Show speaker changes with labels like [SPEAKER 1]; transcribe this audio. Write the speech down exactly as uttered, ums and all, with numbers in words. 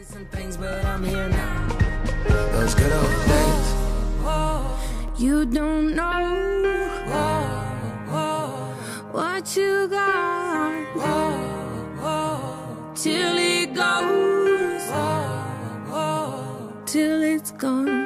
[SPEAKER 1] Some things, but I'm here now. Those good old days. You don't know what you got till it goes, till it's gone.